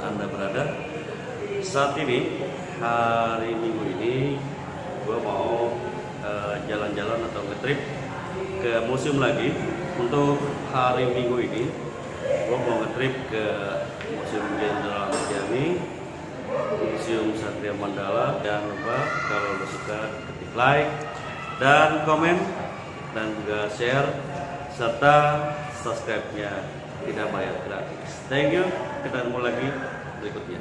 Anda berada. Saat ini, hari Minggu ini, gue mau jalan-jalan atau nge-trip ke museum lagi. Untuk hari Minggu ini, gue mau nge-trip ke Museum Jenderal Ahmad Yani, Museum Satria Mandala. Jangan lupa kalau lo suka ketik like dan komen dan juga share serta subscribe-nya tidak bayar gratis. Thank you. Kita ketemu lagi berikutnya.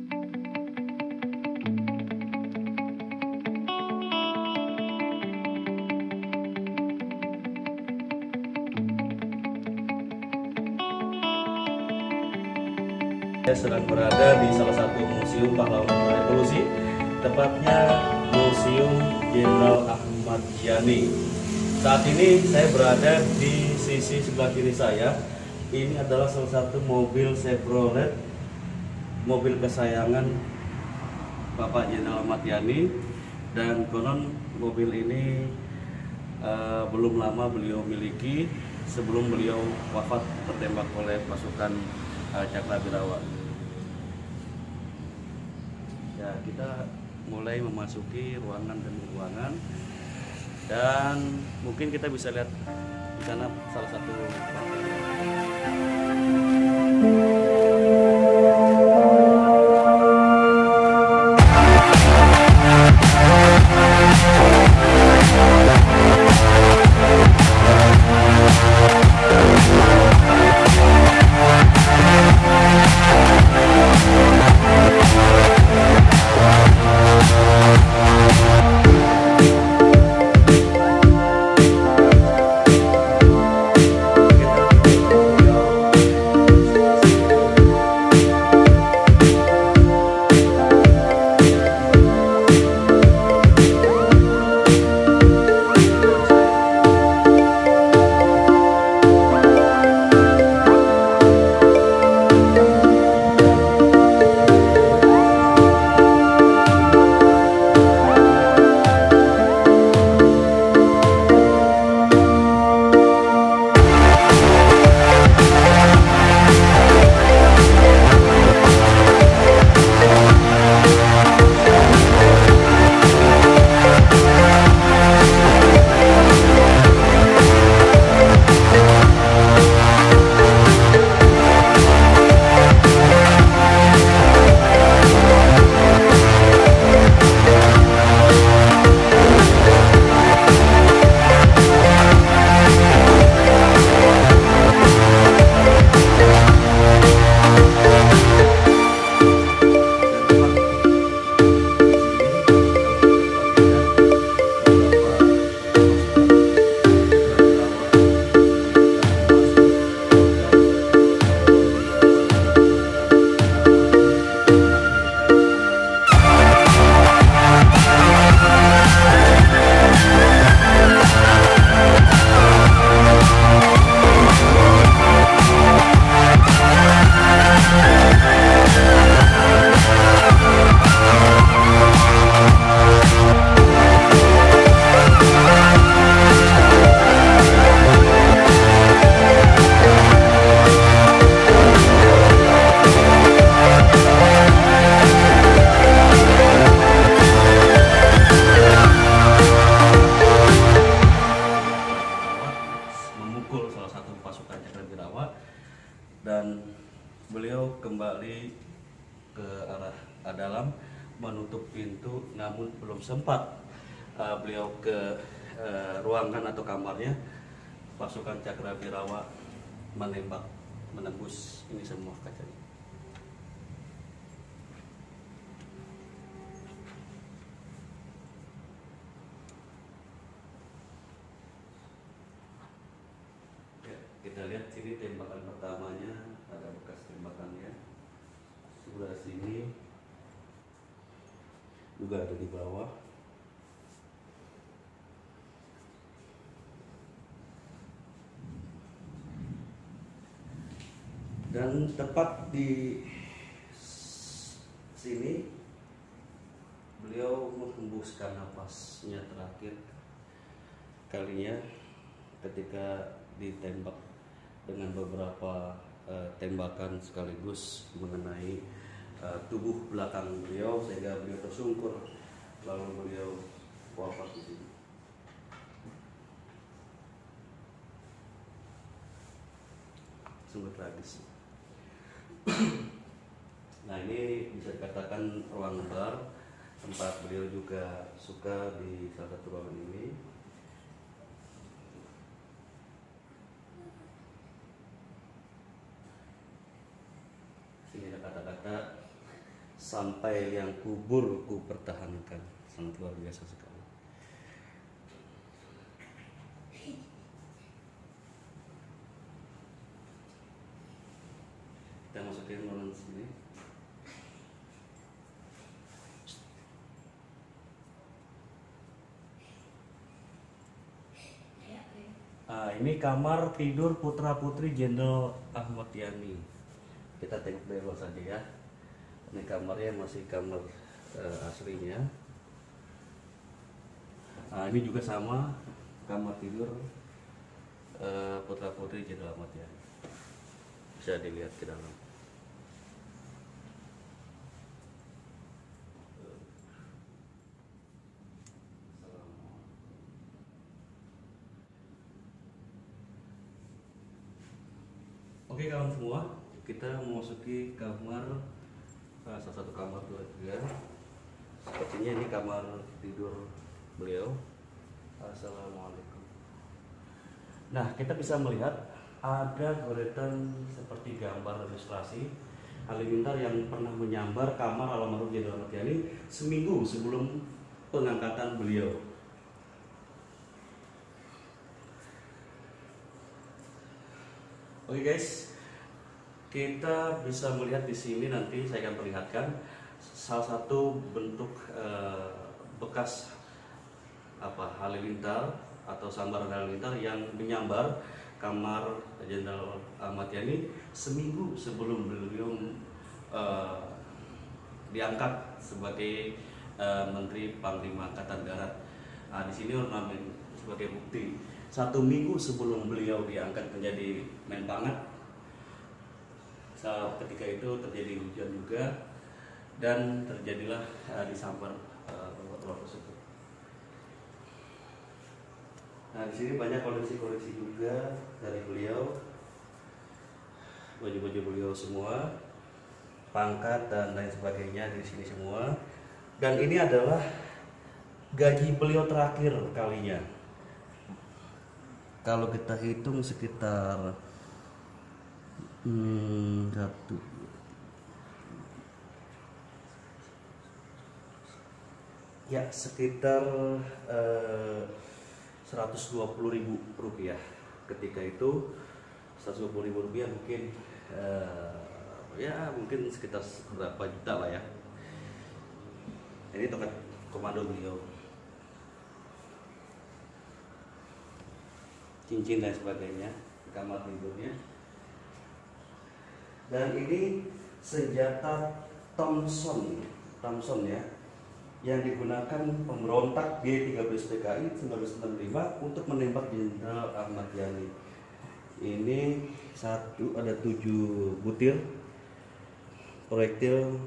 Saya sedang berada di salah satu museum pahlawan revolusi, tepatnya Museum Jenderal Ahmad Yani. Saat ini saya berada di sisi sebelah kiri saya. Ini adalah salah satu mobil Chevrolet, mobil kesayangan Bapak Jenderal Ahmad Yani, dan konon mobil ini belum lama beliau miliki sebelum beliau wafat tertembak oleh pasukan Cakrawirawa. Ya, kita mulai memasuki ruangan demi ruangan, dan mungkin kita bisa lihat di sana salah satu dan beliau kembali ke arah dalam menutup pintu, namun belum sempat beliau ke ruangan atau kamarnya, pasukan Cakrawirawa menembak, menembus ini semua kacanya. Kita lihat sini tembakan pertamanya, ada bekas tembakannya. Sebelah sini juga ada di bawah. Dan tepat di sini beliau menghembuskan napasnya terakhir kalinya ketika ditembak dengan beberapa tembakan sekaligus mengenai tubuh belakang beliau sehingga beliau tersungkur lalu beliau wafat di sini. Sungguh tragis. Nah, ini bisa dikatakan ruang bar, tempat beliau juga suka di salah satu ruangan ini. Sini ada kata-kata, sampai yang kubur ku pertahankan. Sangat luar biasa sekali. Kita masukin ruangan sini. Ini kamar tidur putra putri Jenderal Ahmad Yani. Kita tengok dari luar saja ya. Ini kamarnya masih kamar aslinya. Ini juga sama kamar tidur putra putri Jenderal Ahmad Yani. Bisa dilihat ke dalam. Oke kawan semua, kita memasuki kamar, salah satu kamar keluarga. Sepertinya ini kamar tidur beliau. Assalamualaikum. Nah, kita bisa melihat ada goretan seperti gambar ilustrasi halilintar yang pernah menyambar kamar almarhum Jenderal Ahmad Yani seminggu sebelum pengangkatan beliau. Oke guys, kita bisa melihat di sini, nanti saya akan perlihatkan salah satu bentuk bekas halilintar atau sambaran halilintar yang menyambar kamar Jenderal Ahmad Yani seminggu sebelum beliau diangkat sebagai Menteri Panglima Angkatan Darat. Di sini ornamen sebagai bukti. 1 minggu sebelum beliau diangkat menjadi Menpangat, saat ketika itu terjadi hujan juga dan terjadilah disambar pesawat tersebut. Nah, di sini banyak koleksi-koleksi juga dari beliau, baju-baju beliau semua, pangkat dan lain sebagainya di sini semua. Dan ini adalah gaji beliau terakhir kalinya. Kalau kita hitung sekitar sekitar 120.000 rupiah. Ketika itu 120.000 rupiah mungkin mungkin sekitar berapa juta lah ya. Ini tongkat komando beliau, cincin dan sebagainya, kamar tidurnya. Dan ini senjata Thompson ya, yang digunakan pemberontak G13 PKI 1965 untuk menembak Jenderal Ahmad Yani. Ini ada 7 butir proyektil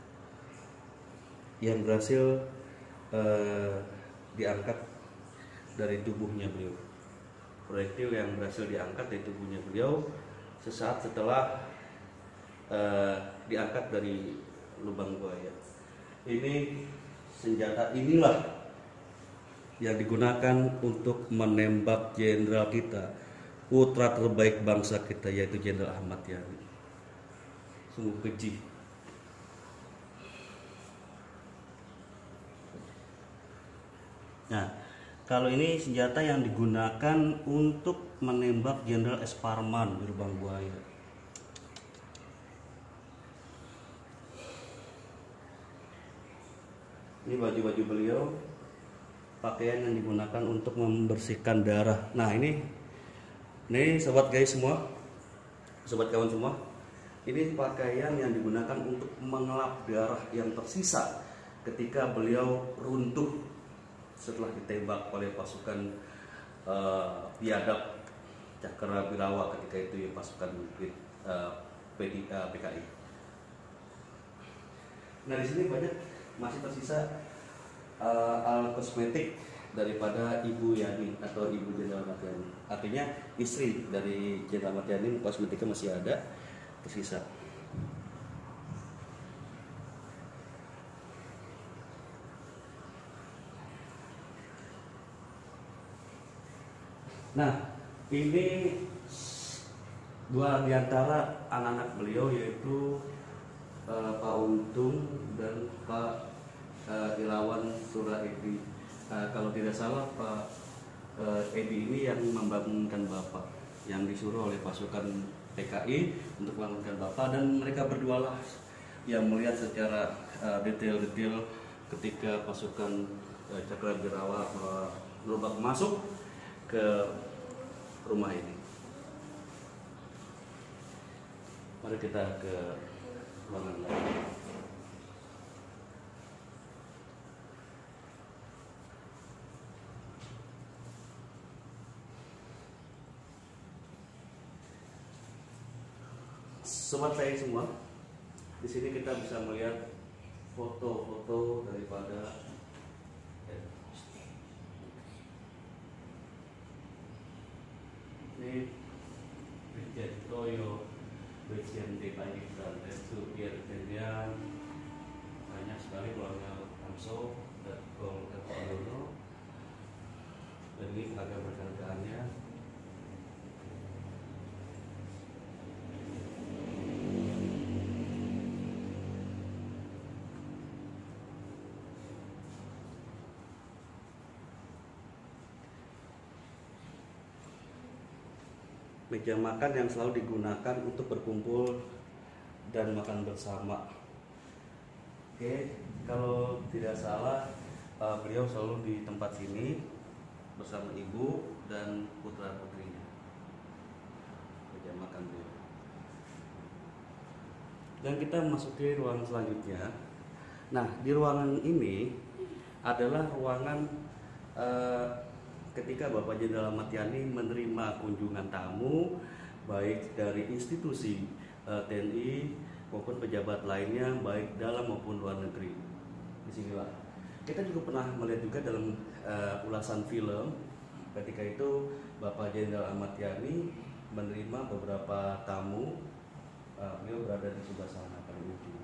yang berhasil diangkat dari tubuhnya beliau. Proyektil yang berhasil diangkat dari tubuhnya beliau sesaat setelah diangkat dari lubang buaya. Ini senjata inilah yang digunakan untuk menembak jenderal kita, putra terbaik bangsa kita, yaitu Jenderal Ahmad Yani. Sungguh keji. Nah, kalau ini senjata yang digunakan untuk menembak Jenderal S. Parman di lubang buaya. Ini baju-baju beliau, pakaian yang digunakan untuk membersihkan darah. Nah, ini sobat guys semua, sobat kawan semua, ini pakaian yang digunakan untuk mengelap darah yang tersisa ketika beliau runtuh setelah ditembak oleh pasukan biadab Cakrawirawa ketika itu, ya, pasukan PKI. Nah di sini banyak masih tersisa alat kosmetik daripada Ibu Yani atau Ibu Jenderal Ahmad Yani. Artinya istri dari Jenderal Ahmad Yani, kosmetiknya masih ada tersisa. Nah, ini dua di antara anak-anak beliau, yaitu Pak Untung dan Pak Irawan Suraedi. Kalau tidak salah Pak Edi ini yang membangunkan Bapak, yang disuruh oleh pasukan PKI untuk membangunkan Bapak, dan mereka berdua lah yang melihat secara detail-detail ketika pasukan Cakrawirawa Lubak masuk ke rumah ini. Mari kita ke ruangan lain. Sobat saya semua, di sini kita bisa melihat foto-foto daripada ini Brigjen Toyo, Brigjen DKI dan Subir Tendian, banyak sekali keluarga Kamso dan keluarga Pak Yono, dan ini agak berhargaannya. Meja makan yang selalu digunakan untuk berkumpul dan makan bersama. Oke, kalau tidak salah beliau selalu di tempat sini bersama ibu dan putra putrinya. Meja makan beliau. Dan kita memasuki ruangan selanjutnya. Nah, di ruangan ini adalah ruangan ketika Bapak Jenderal Ahmad Yani menerima kunjungan tamu baik dari institusi TNI maupun pejabat lainnya baik dalam maupun luar negeri. Disinilah kita juga pernah melihat juga dalam ulasan film ketika itu Bapak Jenderal Ahmad Yani menerima beberapa tamu, beliau berada di sebelah sana paling ujung.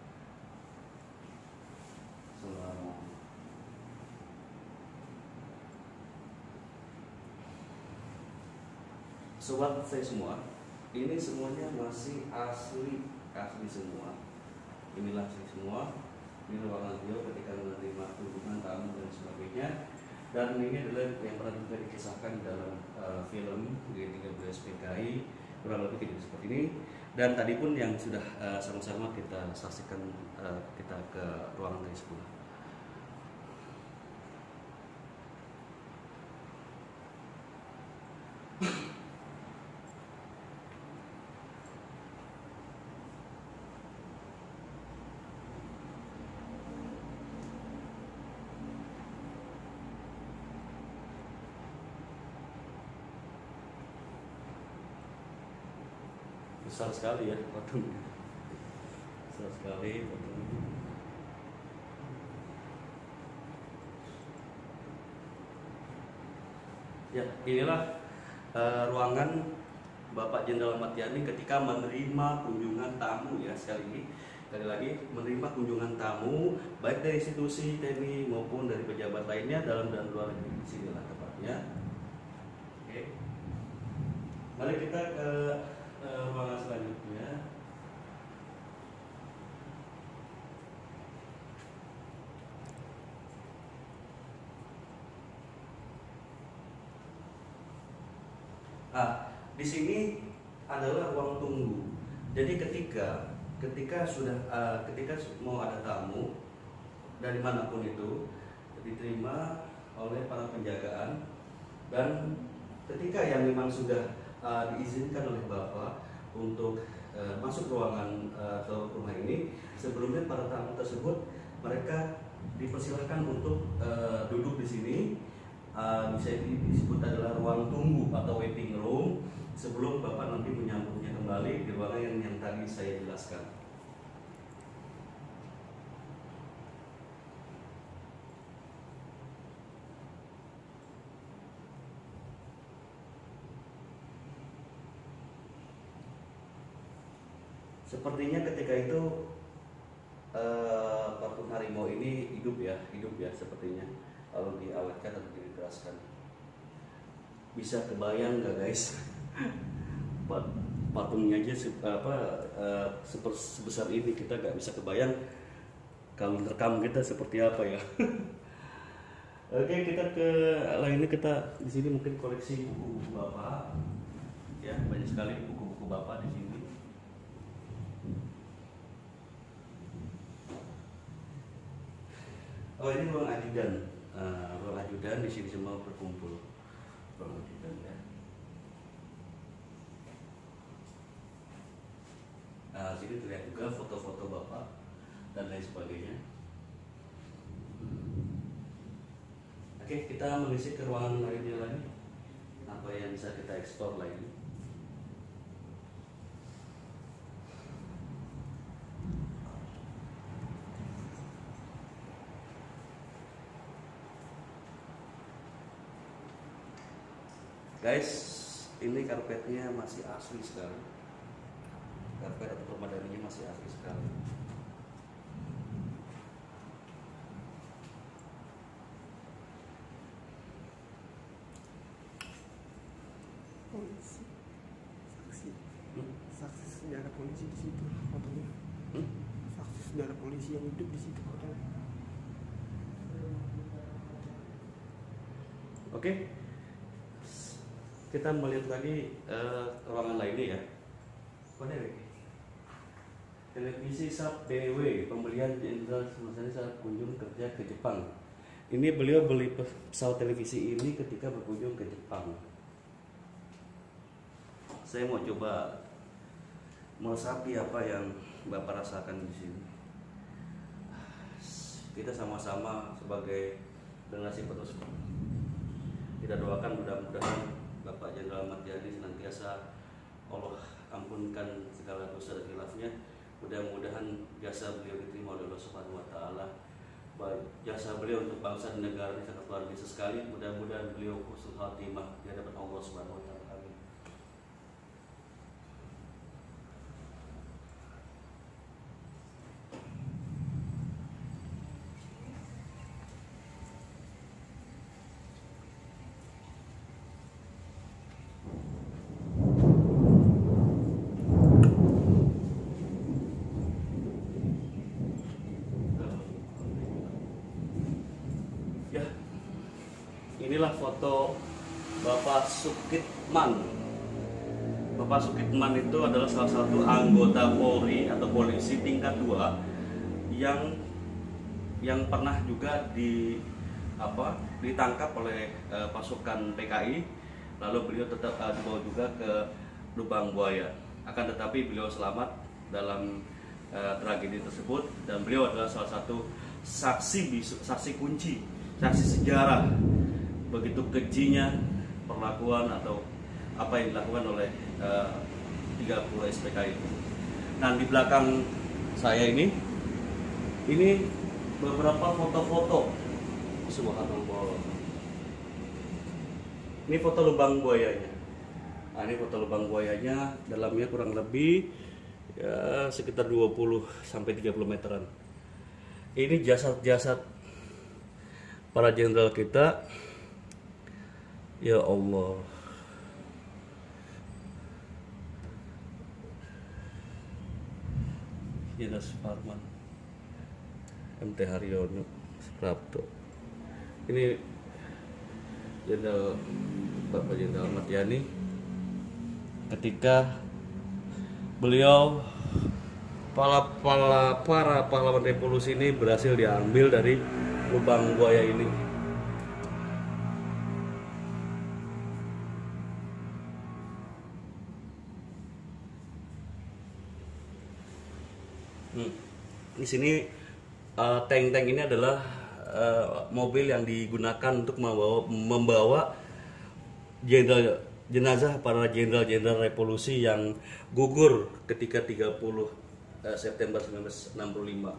Sobat saya semua, ini semuanya masih asli semua. Inilah asli semua. Ini ruangan beliau ketika menerima kunjungan tamu dan sebagainya. Dan ini adalah yang pernah juga dikisahkan dalam film G13 PKI, kurang lebih tidak seperti ini. Dan tadi pun yang sudah sama-sama kita saksikan, kita ke ruangan dari sebelah. Besar sekali ya potongnya, besar sekali potongnya. Ya, inilah ruangan Bapak Jenderal Ahmad Yani ketika menerima kunjungan tamu ya, sekali lagi menerima kunjungan tamu baik dari institusi TNI maupun dari pejabat lainnya dalam dan luar negeri. Sinilah tepatnya. Oke, mari kita ke ruangan selanjutnya. Di sini adalah ruang tunggu. Jadi ketika mau ada tamu dari manapun itu diterima oleh para penjagaan, dan ketika yang memang sudah diizinkan oleh Bapak untuk masuk ruangan atau rumah ini, sebelumnya para tamu tersebut mereka dipersilakan untuk duduk di sini. Bisa disebut adalah ruang tunggu atau waiting room sebelum Bapak nanti menyambutnya kembali di ruangan yang tadi saya jelaskan. Sepertinya ketika itu patung harimau ini hidup ya sepertinya, lalu diawetkan atau dikeraskan. Bisa kebayang nggak guys? Patungnya aja sebesar ini, kita nggak bisa kebayang kalau rekam kita seperti apa ya. Oke, kita ke lainnya. Kita di sini mungkin koleksi buku-buku Bapak ya, banyak sekali buku-buku Bapak di sini. Oh, ini ruang ajudan. Ruang ajudan di sini semua berkumpul. Ruang ajudan ya. Sini terlihat juga foto-foto Bapak dan lain sebagainya. Oke, kita mengisi ke ruangan lainnya lagi. Apa yang bisa kita eksplor lagi? Guys, ini karpetnya masih asli sekali. Karpet atau permadaninya masih asli sekali. Polisi, saksi saudara polisi di situ fotonya. Saksi saudara polisi yang hidup di situ fotonya. Oke. Kita melihat lagi ruangan lainnya ya. Televisi SAP BW, pembelian Jenderal Sumarsono saat kunjung kerja ke Jepang. Ini beliau beli pesawat televisi ini ketika berkunjung ke Jepang. Saya mau coba meresapi apa yang Bapak rasakan di sini. Kita sama-sama sebagai generasi penerus. Kita doakan mudah-mudahan Bapak Jenderal Ahmad Yani senantiasa Allah ampunkan segala dosa dan khilafnya. Mudah-mudahan jasa beliau diterima oleh Allah Subhanahu wa taala. Jasa beliau untuk bangsa dan negara ini sangat luar biasa sekali. Mudah-mudahan beliau husnul khatimah di hadapan Allah Subhanahu wa taala. Amin. Inilah foto Bapak Sukitman. Bapak Sukitman itu adalah salah satu anggota Polri atau polisi tingkat 2 yang pernah juga ditangkap oleh pasukan PKI, lalu beliau tetap dibawa juga ke lubang buaya. Akan tetapi beliau selamat dalam tragedi tersebut, dan beliau adalah salah satu saksi kunci, saksi sejarah begitu kejinya perlakuan atau apa yang dilakukan oleh 30 SPKI itu. Nah, di belakang saya ini beberapa foto-foto. Subhanallah. Ini foto lubang buayanya. Nah, ini foto lubang buayanya, dalamnya kurang lebih ya sekitar 20 sampai 30 meteran. Ini jasad-jasad para jenderal kita. Ya Allah. Jenderal Suparman, MT Haryono, Suprapto. Ini Bapak Jenderal Ahmad Yani ketika beliau para pahlawan revolusi ini berhasil diambil dari lubang buaya ini. Di sini tank-tank ini adalah mobil yang digunakan untuk membawa jenazah para jenderal revolusi yang gugur ketika 30 September 1965.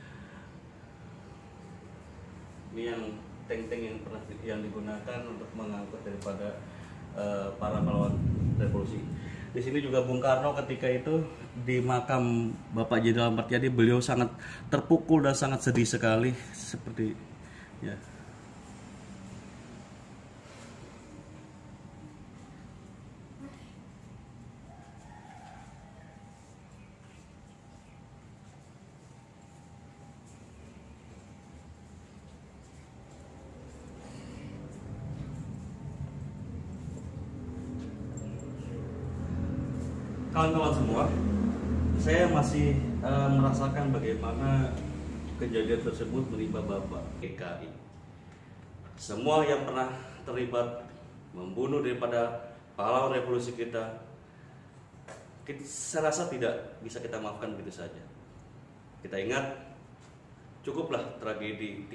Ini yang tank-tank yang digunakan untuk mengangkut daripada para pahlawan revolusi. Di sini juga Bung Karno ketika itu di makam Bapak Jenderal Ahmad Yani, beliau sangat terpukul dan sangat sedih sekali seperti ya. Kawan-kawan semua, saya masih merasakan bagaimana kejadian tersebut menimpa Bapak PKI. Semua yang pernah terlibat membunuh daripada pahlawan revolusi kita, saya rasa tidak bisa kita maafkan begitu saja. Kita ingat, cukuplah tragedi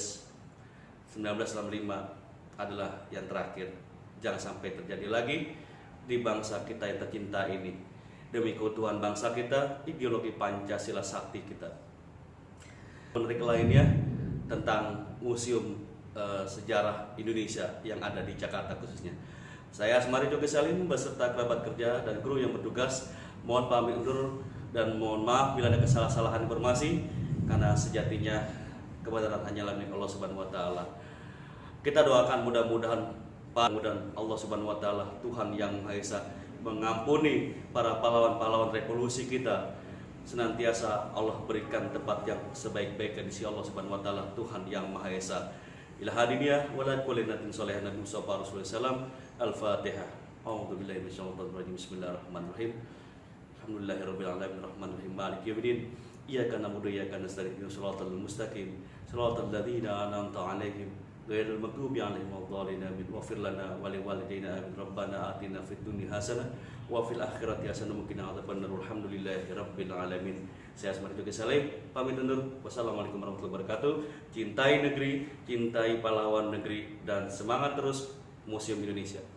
13/1965 adalah yang terakhir. Jangan sampai terjadi lagi di bangsa kita yang tercinta ini. Demi keutuhan bangsa kita, ideologi Pancasila sakti kita. Menarik lainnya tentang Museum Sejarah Indonesia yang ada di Jakarta khususnya. Saya Asmari Jogi Salim beserta kerabat kerja dan kru yang bertugas mohon pamit undur dan mohon maaf bila ada kesalahan informasi, karena sejatinya kebenaran hanyalah milik Allah Subhanahu wa taala. Kita doakan mudah-mudahan Allah Subhanahu wa taala, Tuhan yang Maha Esa, mengampuni para pahlawan-pahlawan revolusi kita. Senantiasa Allah berikan tempat yang sebaik-baiknya di sisi Allah Subhanahu wa taala, Tuhan yang Maha Esa. Ila hadiniyah wa la kulli natin salih Nabi Mustafa Rasulullah sallam. Al-Fatihah. A'udzubillahi minasyaitonir rajim. Bismillahirrahmanirrahim. Alhamdulillahirabbil alamin arrahmanirrahim maliki yaumiddin. Iyyaka na'budu wa iyyaka nasta'in. Shiratal mustaqim. Shiratal ladzina an'amta 'alaihim ghairil maghdubi 'alaihim waladdallin. Waghfir lana wa liwalidayna amin. Rabbana atina fid dunya hasanah wa fil akhirati hasanah wa qina adzabannar. Alhamdulillahirabbil alamin. Saya Asmari Jogi Salim pamit undur. Wassalamualaikum warahmatullahi wabarakatuh. Cintai negeri, cintai pahlawan negeri, dan semangat terus Museum Indonesia.